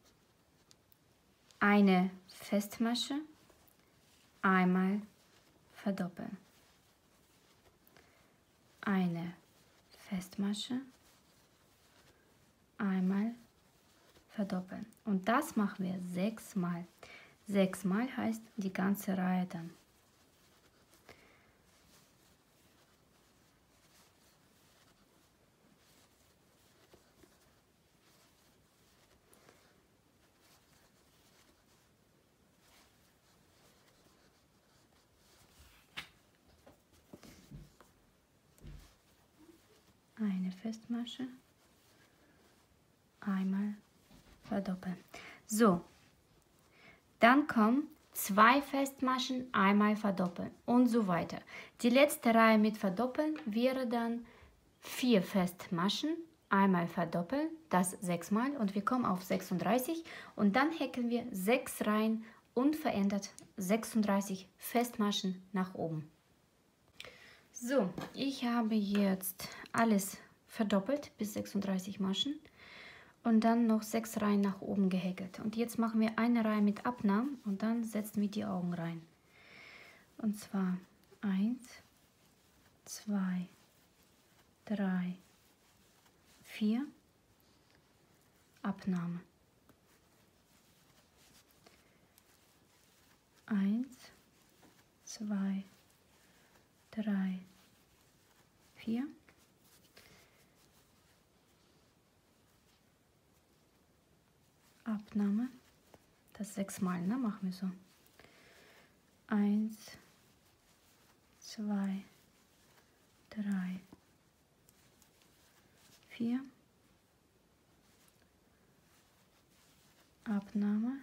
Eine Festmasche einmal verdoppeln. Eine Festmasche einmal verdoppeln. Und das machen wir 6 Mal. 6 Mal heißt die ganze Reihe dann. Eine Festmasche einmal verdoppeln. So, dann kommen 2 Festmaschen einmal verdoppeln und so weiter. Die letzte Reihe mit verdoppeln wäre dann 4 Festmaschen einmal verdoppeln, das 6 Mal und wir kommen auf 36 und dann häkeln wir 6 Reihen unverändert 36 Festmaschen nach oben. So, ich habe jetzt alles verdoppelt bis 36 Maschen und dann noch 6 Reihen nach oben gehäkelt. Und jetzt machen wir eine Reihe mit Abnahmen und dann setzen wir die Augen rein. Und zwar 1, 2, 3, 4, Abnahme. 1, 2, 3, 4. Abnahme. Das 6 Mal, ne? Machen wir so. 1, 2, 3, 4. Abnahme.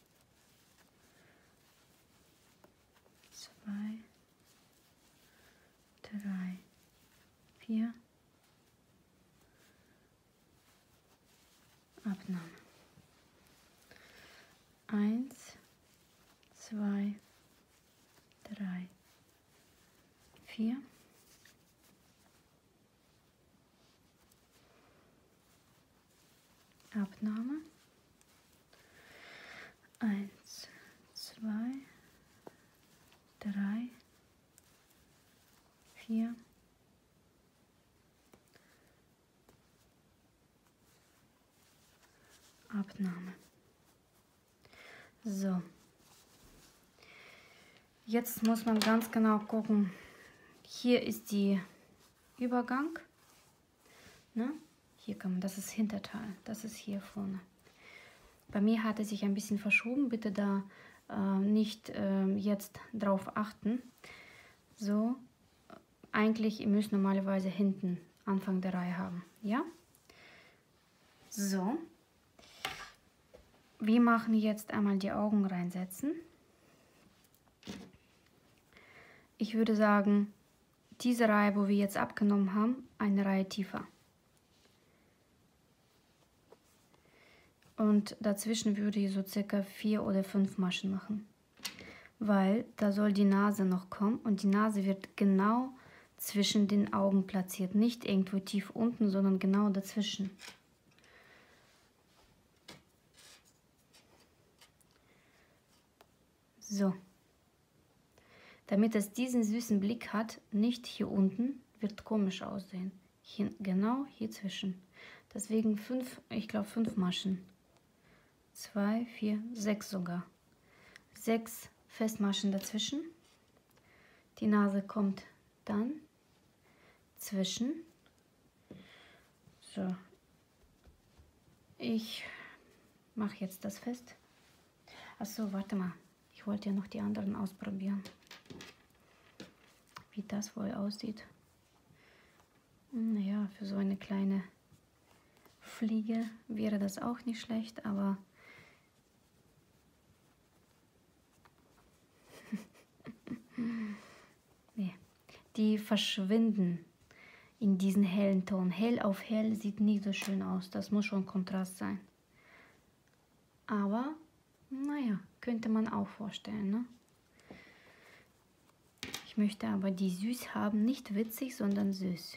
2, 3, 4. Abnahme. 1, 2, 3, 4. Abnahme. 1, 2, 3, 4. Abnahme. So. Jetzt muss man ganz genau gucken. Hier ist die Übergang. Ne? Hier kann man, das ist Hinterteil. Das ist hier vorne. Bei mir hat es sich ein bisschen verschoben. Bitte da nicht jetzt drauf achten. So. Eigentlich, ihr müsst normalerweise hinten Anfang der Reihe haben. Ja? So. Wir machen jetzt einmal die Augen reinsetzen. Ich würde sagen, diese Reihe, wo wir jetzt abgenommen haben, eine Reihe tiefer. Und dazwischen würde ich so circa 4 oder 5 Maschen machen. Weil da soll die Nase noch kommen und die Nase wird genau zwischen den Augen platziert. Nicht irgendwo tief unten, sondern genau dazwischen. So. Damit es diesen süßen Blick hat, nicht hier unten, wird komisch aussehen. Hier, genau hier zwischen. Deswegen 5, ich glaube 5 Maschen. 2, 4, 6 sogar. 6 Festmaschen dazwischen. Die Nase kommt dann zwischen. So. Ich mache jetzt das fest. Achso, warte mal. Ich wollte ja noch die anderen ausprobieren. Wie das wohl aussieht. Naja, für so eine kleine Fliege wäre das auch nicht schlecht, aber nee, die verschwinden in diesen hellen Ton. Hell auf hell sieht nicht so schön aus. Das muss schon Kontrast sein. Aber, naja, könnte man auch vorstellen, ne? Ich möchte aber die süß haben, nicht witzig, sondern süß.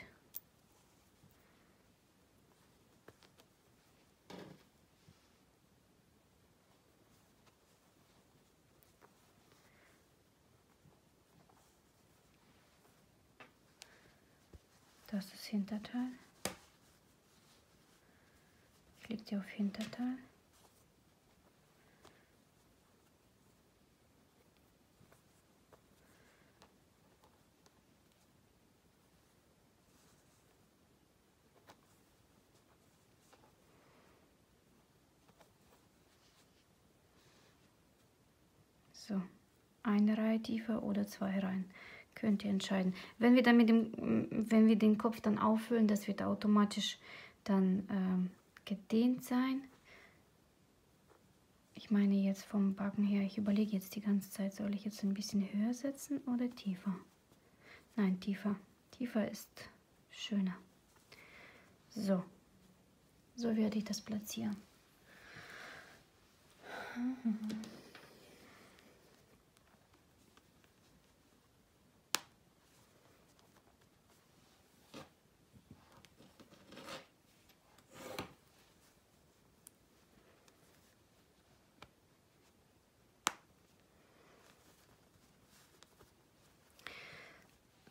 Das ist Hinterteil. Ich lege die auf Hinterteil. So, eine Reihe tiefer oder 2 Reihen. Könnt ihr entscheiden. Wenn wir, dann wenn wir den Kopf dann auffüllen, das wird automatisch dann gedehnt sein. Ich meine jetzt vom Backen her, ich überlege jetzt die ganze Zeit, soll ich jetzt ein bisschen höher setzen oder tiefer? Nein, tiefer. Tiefer ist schöner. So, so werde ich das platzieren.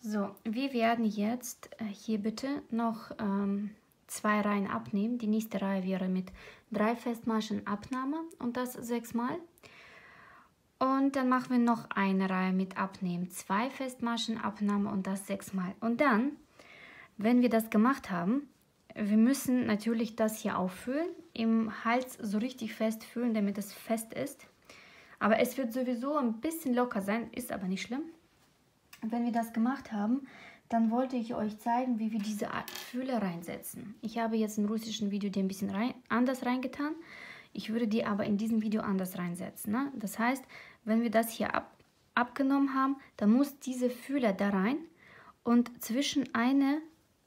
So, wir werden jetzt hier bitte noch 2 Reihen abnehmen. Die nächste Reihe wäre mit 3 Festmaschen Abnahme und das 6 Mal. Und dann machen wir noch eine Reihe mit Abnehmen, 2 Festmaschen Abnahme und das 6 Mal. Und dann, wenn wir das gemacht haben, wir müssen natürlich das hier auffüllen, im Hals so richtig fest füllen, damit es fest ist. Aber es wird sowieso ein bisschen locker sein, ist aber nicht schlimm. Und wenn wir das gemacht haben, dann wollte ich euch zeigen, wie wir diese Füller reinsetzen. Ich habe jetzt im russischen Video die ein bisschen anders reingetan. Ich würde die aber in diesem Video anders reinsetzen. Ne? Das heißt, wenn wir das hier abgenommen haben, dann muss diese Füller da rein und zwischen eine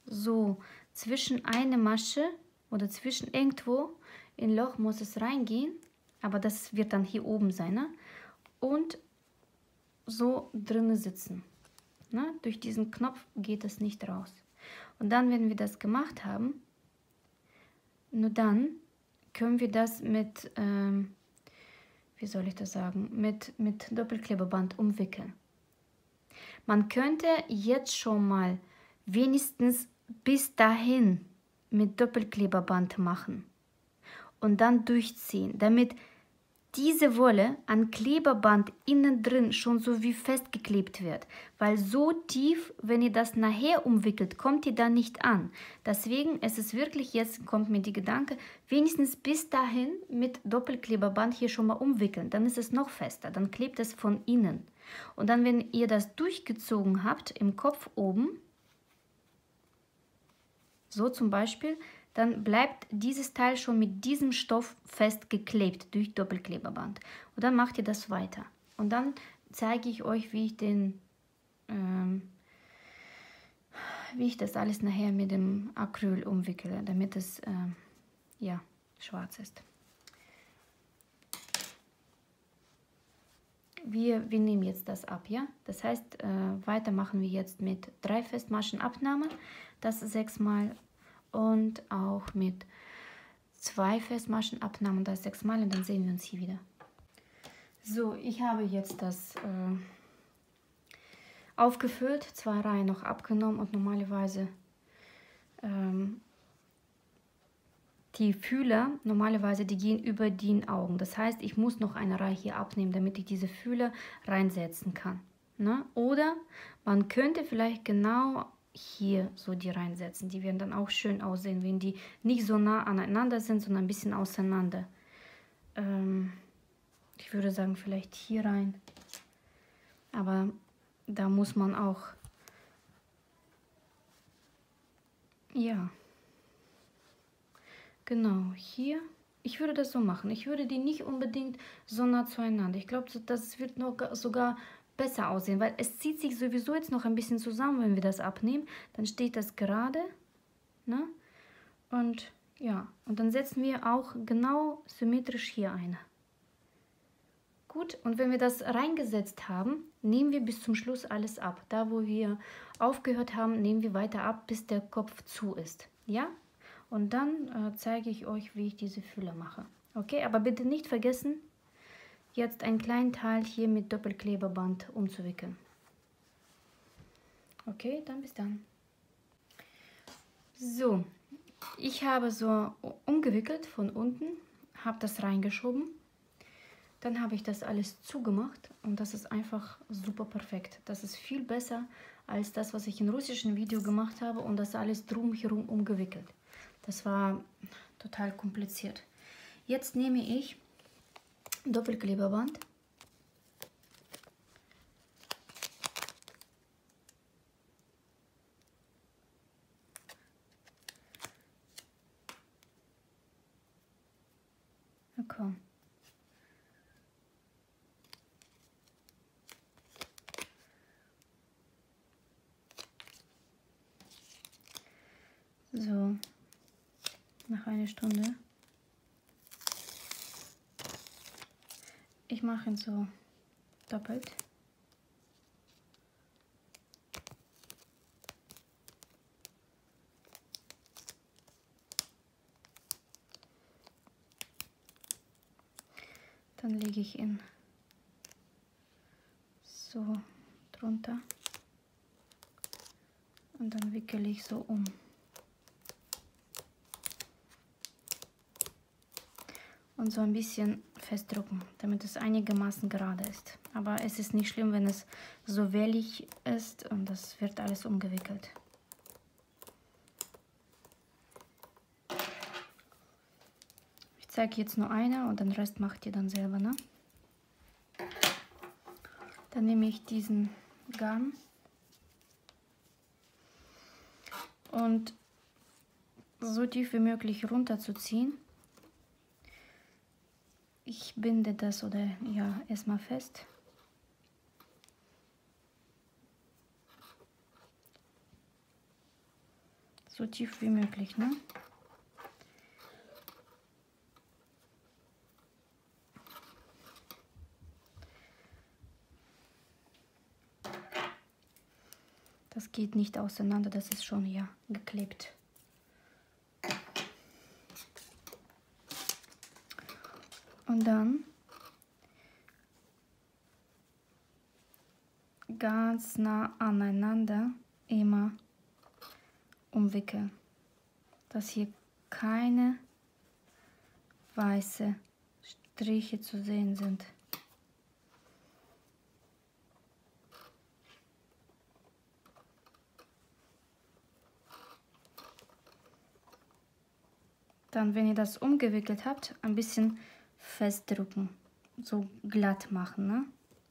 Masche oder zwischen irgendwo in Loch muss es reingehen, aber das wird dann hier oben sein, ne? Und so drinnen sitzen. Ne? Durch diesen Knopf geht es nicht raus. Und dann, wenn wir das gemacht haben, nur dann können wir das mit, wie soll ich das sagen, mit Doppelklebeband umwickeln. Man könnte jetzt schon mal wenigstens bis dahin mit Doppelklebeband machen und dann durchziehen, damit diese Wolle an Klebeband innen drin schon so wie festgeklebt wird, weil so tief, wenn ihr das nachher umwickelt, kommt ihr da nicht an. Deswegen ist es wirklich, jetzt kommt mir die Gedanke, wenigstens bis dahin mit Doppelklebeband hier schon mal umwickeln, dann ist es noch fester, dann klebt es von innen. Und dann, wenn ihr das durchgezogen habt, im Kopf oben, so zum Beispiel, dann bleibt dieses Teil schon mit diesem Stoff festgeklebt durch Doppelklebeband. Und dann macht ihr das weiter. Und dann zeige ich euch, wie ich das alles nachher mit dem Acryl umwickle, damit es ja, schwarz ist. Wir nehmen jetzt das ab, ja? Das heißt, weiter machen wir jetzt mit 3 Festmaschen Abnahme, das 6 Mal. Und auch mit 2 Festmaschen Abnahme, das 6 Mal, und dann sehen wir uns hier wieder. So, ich habe jetzt das aufgefüllt, 2 Reihen noch abgenommen und normalerweise die Fühler, die gehen über die Augen. Das heißt, ich muss noch eine Reihe hier abnehmen, damit ich diese Fühler reinsetzen kann. Ne? Oder man könnte vielleicht genau hier so die reinsetzen. Die werden dann auch schön aussehen, wenn die nicht so nah aneinander sind, sondern ein bisschen auseinander. Ich würde sagen, vielleicht hier rein. Aber da muss man auch, ja, genau, hier. Ich würde das so machen. Ich würde die nicht unbedingt so nah zueinander. Ich glaube, das wird noch sogar besser aussehen, weil es zieht sich sowieso jetzt noch ein bisschen zusammen, wenn wir das abnehmen. Dann steht das gerade, ne? Und ja, und dann setzen wir auch genau symmetrisch hier eine. Gut, und wenn wir das reingesetzt haben, nehmen wir bis zum Schluss alles ab. Da, wo wir aufgehört haben, nehmen wir weiter ab, bis der Kopf zu ist. Ja? Und dann zeige ich euch, wie ich diese Füller mache. Okay, aber bitte nicht vergessen, jetzt einen kleinen Teil hier mit Doppelklebeband umzuwickeln. Okay, dann bis dann. So, ich habe so umgewickelt von unten, habe das reingeschoben. Dann habe ich das alles zugemacht und das ist einfach super perfekt. Das ist viel besser als das, was ich im russischen Video gemacht habe und das alles drumherum umgewickelt. Das war total kompliziert. Jetzt nehme ich Doppelklebeband. Okay. So, nach einer Stunde. Ich mache ihn so doppelt. Dann lege ich ihn so drunter. Und dann wickele ich so um. Und so ein bisschen festdrücken, damit es einigermaßen gerade ist. Aber es ist nicht schlimm, wenn es so wellig ist und das wird alles umgewickelt. Ich zeige jetzt nur eine und den Rest macht ihr dann selber, ne? Dann nehme ich diesen Garn und so tief wie möglich runterzuziehen. Ich binde das oder ja erstmal fest. So tief wie möglich, ne? Das geht nicht auseinander, das ist schon ja geklebt. Und dann ganz nah aneinander immer umwickeln, dass hier keine weiße Striche zu sehen sind. Dann, wenn ihr das umgewickelt habt, ein bisschen festdrücken, so glatt machen, ne?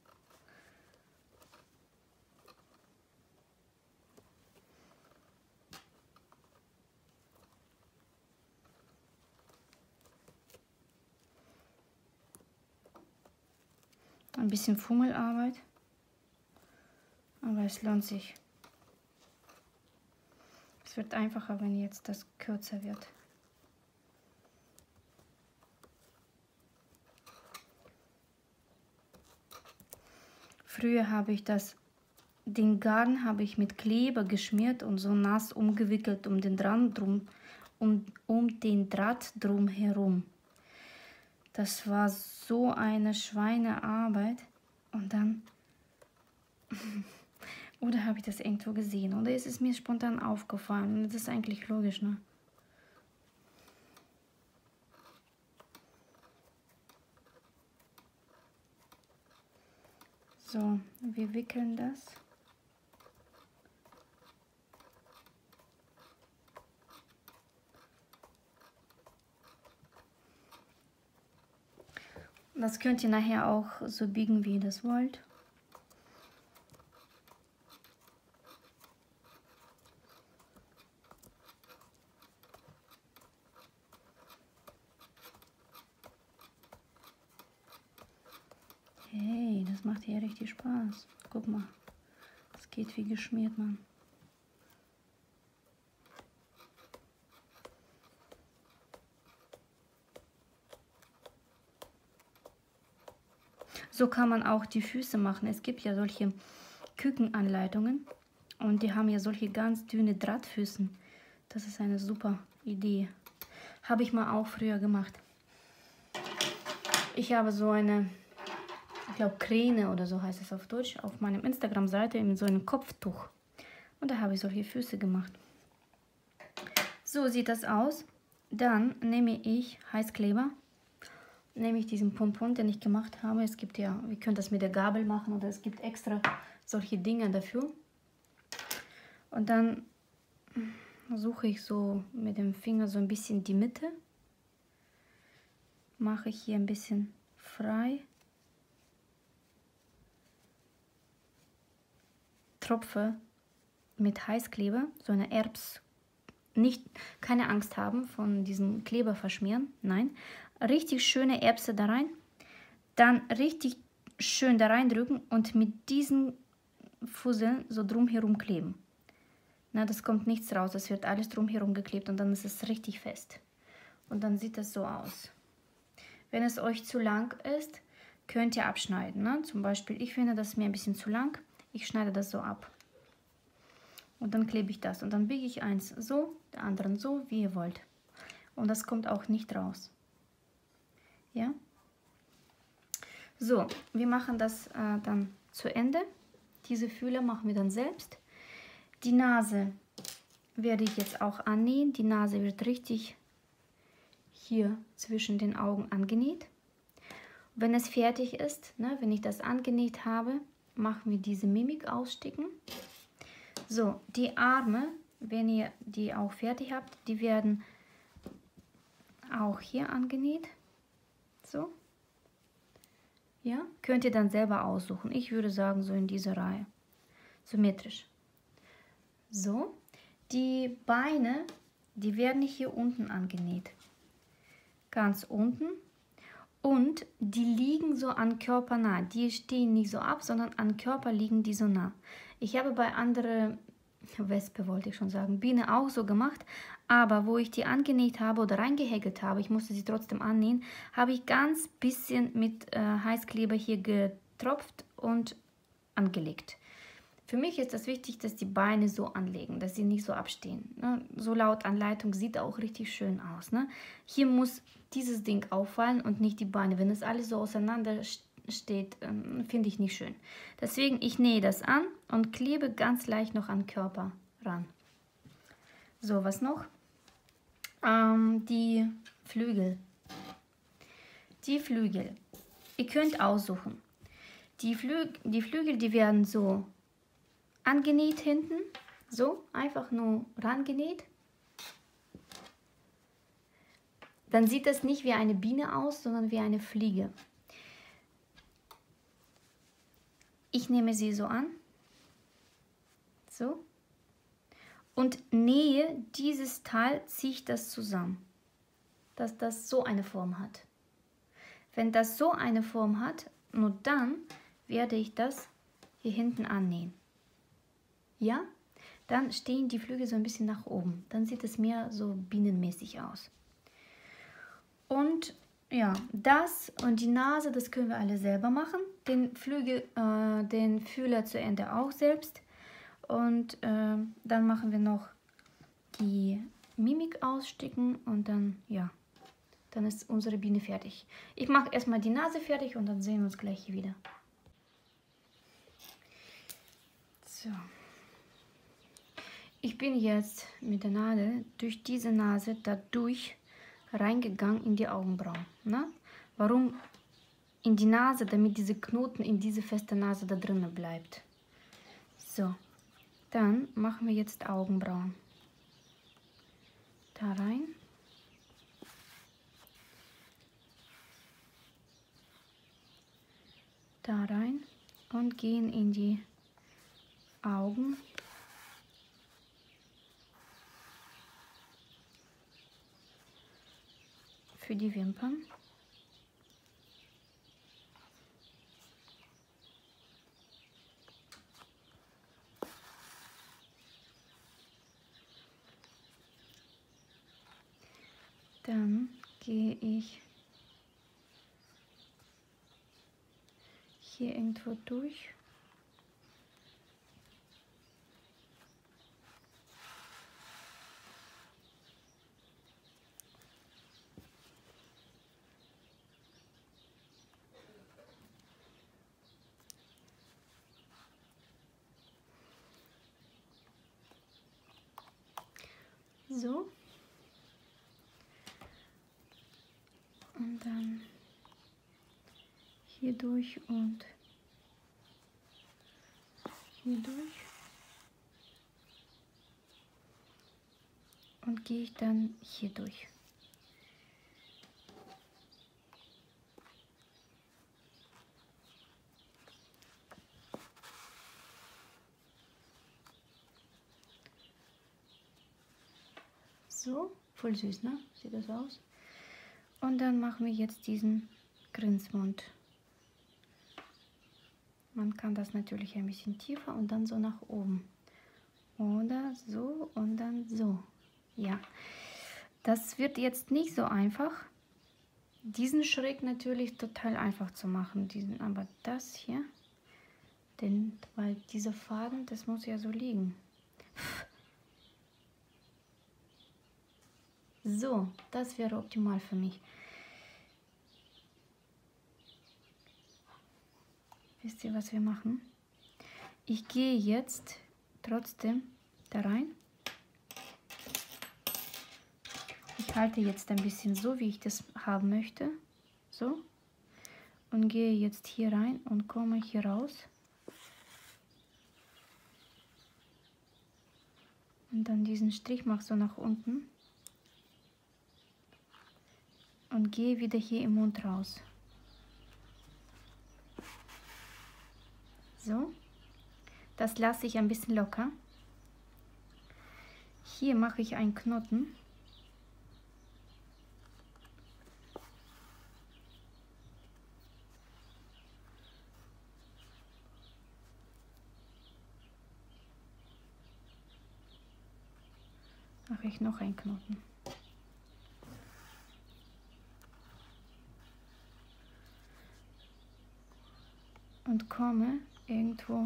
Ein bisschen Fummelarbeit, aber es lohnt sich. Es wird einfacher, wenn jetzt das kürzer wird. Früher habe ich den Garn habe ich mit Kleber geschmiert und so nass umgewickelt um den Draht drum herum. Das war so eine Schweinearbeit. Und dann, oder habe ich das irgendwo gesehen, oder ist es mir spontan aufgefallen? Das ist eigentlich logisch, ne? So, wir wickeln das. Das könnt ihr nachher auch so biegen, wie ihr das wollt. Hey, das macht hier richtig Spaß. Guck mal, das geht wie geschmiert, Mann. So kann man auch die Füße machen. Es gibt ja solche Kükenanleitungen und die haben ja solche ganz dünne Drahtfüßen. Das ist eine super Idee. Habe ich mal auch früher gemacht. Ich habe so eine, ich glaube Kräne oder so heißt es auf Deutsch, auf meiner Instagram-Seite in so einem Kopftuch. Und da habe ich solche Füße gemacht. So sieht das aus. Dann nehme ich Heißkleber. Nehme ich diesen Pompon, den ich gemacht habe. Es gibt ja, wir können das mit der Gabel machen oder es gibt extra solche Dinge dafür. Und dann suche ich so mit dem Finger so ein bisschen die Mitte. Mache ich hier ein bisschen frei. Tropfe mit Heißkleber, so eine Erbs. Keine Angst haben von diesem Kleber verschmieren, nein. Richtig schöne Erbse da rein, dann richtig schön da reindrücken und mit diesen Fusseln so drumherum kleben. Na, das kommt nichts raus, das wird alles drumherum geklebt und dann ist es richtig fest. Und dann sieht das so aus. Wenn es euch zu lang ist, könnt ihr abschneiden. Ne? Zum Beispiel, ich finde das mir ein bisschen zu lang, ich schneide das so ab. Und dann klebe ich das und dann biege ich eins so, der anderen so, wie ihr wollt. Und das kommt auch nicht raus. Ja? So, wir machen das dann zu Ende. Diese Fühler machen wir dann selbst. Die Nase werde ich jetzt auch annähen. Die Nase wird richtig hier zwischen den Augen angenäht. Wenn es fertig ist, ne, wenn ich das angenäht habe, machen wir diese Mimik aussticken. So, die Arme, wenn ihr die auch fertig habt, die werden auch hier angenäht. So. Ja, könnt ihr dann selber aussuchen. Ich würde sagen, so in dieser Reihe. Symmetrisch. So, die Beine, die werden hier unten angenäht. Ganz unten. Und die liegen so an Körper nah. Die stehen nicht so ab, sondern an Körper liegen die so nah. Ich habe bei anderen Wespe, wollte ich schon sagen, Biene auch so gemacht. Aber wo ich die angenäht habe oder reingehäkelt habe, ich musste sie trotzdem annähen, habe ich ganz bisschen mit Heißkleber hier getropft und angelegt. Für mich ist das wichtig, dass die Beine so anlegen, dass sie nicht so abstehen. Ne? So laut Anleitung sieht auch richtig schön aus. Ne? Hier muss dieses Ding auffallen und nicht die Beine. Wenn es alles so auseinander steht, finde ich nicht schön. Deswegen, ich nähe das an und klebe ganz leicht noch an den Körper ran. So, was noch? Die Flügel. Die Flügel. Ihr könnt aussuchen. Die Flügel, die werden so angenäht hinten, so einfach nur rangenäht. Dann sieht das nicht wie eine Biene aus, sondern wie eine Fliege. Ich nehme sie so an, so, und nähe dieses Teil, ziehe ich das zusammen, dass das so eine Form hat. Wenn das so eine Form hat, nur dann werde ich das hier hinten annähen. Ja, dann stehen die Flügel so ein bisschen nach oben. Dann sieht es mehr so bienenmäßig aus. Und ja, das und die Nase, das können wir alle selber machen. Den Flügel, den Fühler zu Ende auch selbst. Und dann machen wir noch die Mimik aussticken und dann, ja, dann ist unsere Biene fertig. Ich mache erstmal die Nase fertig und dann sehen wir uns gleich hier wieder. So. Ich bin jetzt mit der Nadel durch diese Nase dadurch reingegangen in die Augenbrauen. Ne? Warum in die Nase? Damit diese Knoten in diese feste Nase da drinnen bleibt. So, dann machen wir jetzt Augenbrauen. Da rein. Da rein und gehen in die Augen. Für die Wimpern. Dann gehe ich hier irgendwo durch. So. Und dann hier durch und hier durch. Und gehe ich dann hier durch. So, voll süß, ne? Sieht das aus? Und dann machen wir jetzt diesen Grinsmund. Man kann das natürlich ein bisschen tiefer und dann so nach oben. Oder so und dann so. Ja, das wird jetzt nicht so einfach. Diesen Schräg natürlich total einfach zu machen. Aber das hier, weil dieser Faden, das muss ja so liegen. So, das wäre optimal für mich. Wisst ihr, was wir machen? Ich gehe jetzt trotzdem da rein. Ich halte jetzt ein bisschen so, wie ich das haben möchte. So. Und gehe jetzt hier rein und komme hier raus. Und dann diesen Strich machst du nach unten. Und gehe wieder hier im Mund raus. So. Das lasse ich ein bisschen locker. Hier mache ich einen Knoten. Mache ich noch einen Knoten. Und komme irgendwo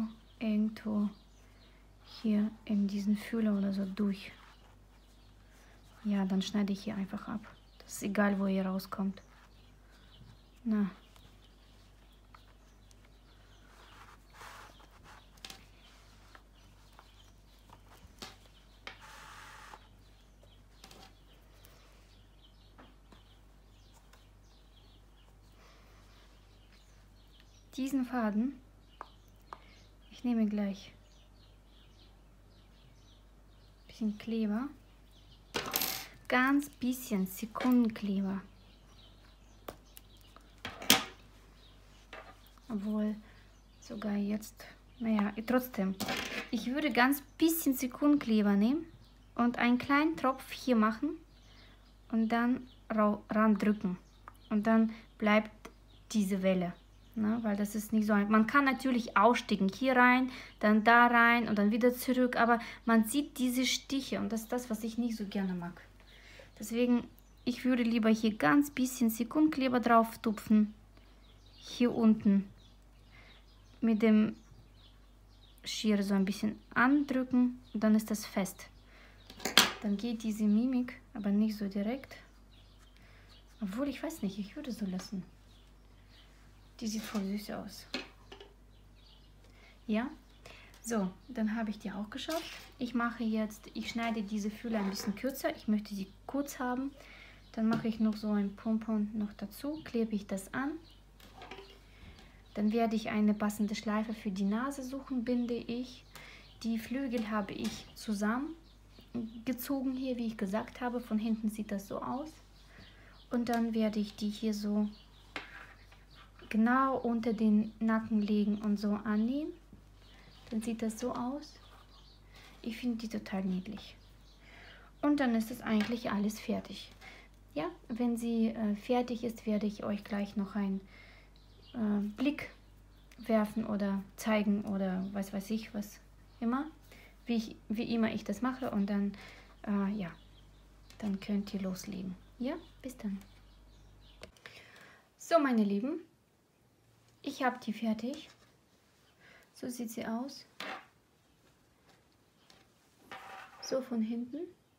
hier in diesen Fühler oder so durch. Ja, dann schneide ich hier einfach ab. Das ist egal, wo ihr rauskommt. Na. Diesen Faden, ich nehme gleich ein bisschen Kleber, ganz bisschen Sekundenkleber, obwohl sogar jetzt, naja, trotzdem, ich würde ganz bisschen Sekundenkleber nehmen und einen kleinen Tropf hier machen und dann ran drücken und dann bleibt diese Welle. Na, weil das ist nicht so einfach. Man kann natürlich aussticken, hier rein, dann da rein und dann wieder zurück, aber man sieht diese Stiche und das ist das, was ich nicht so gerne mag. Deswegen, ich würde lieber hier ganz bisschen Sekundenkleber drauf tupfen, hier unten mit dem Schere so ein bisschen andrücken und dann ist das fest. Dann geht diese Mimik aber nicht so direkt, obwohl ich weiß nicht, ich würde so lassen. Die sieht voll süß aus. Ja, so, dann habe ich die auch geschafft. Ich schneide diese Fühler ein bisschen kürzer. Ich möchte sie kurz haben. Dann mache ich noch so ein Pompon noch dazu, klebe ich das an. Dann werde ich eine passende Schleife für die Nase suchen, binde ich. Die Flügel habe ich zusammengezogen hier, wie ich gesagt habe. Von hinten sieht das so aus. Und dann werde ich die hier so genau unter den Nacken legen und so annähen. Dann sieht das so aus. Ich finde die total niedlich. Und dann ist es eigentlich alles fertig. Ja, wenn sie fertig ist, werde ich euch gleich noch einen Blick werfen oder zeigen oder was weiß ich, was immer. Wie immer ich das mache und dann, ja, dann könnt ihr loslegen. Ja, bis dann. So, meine Lieben. Ich habe die fertig. So sieht sie aus. So von hinten.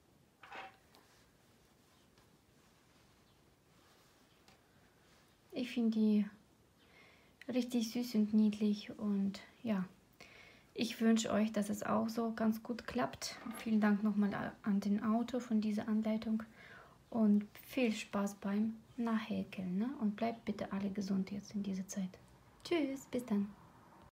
Ich finde die richtig süß und niedlich und ja, ich wünsche euch, dass es auch so ganz gut klappt. Vielen Dank nochmal an den Autor von dieser Anleitung und viel Spaß beim Nachhäkeln, ne? Und bleibt bitte alle gesund jetzt in dieser Zeit. Tschüss, bis dann.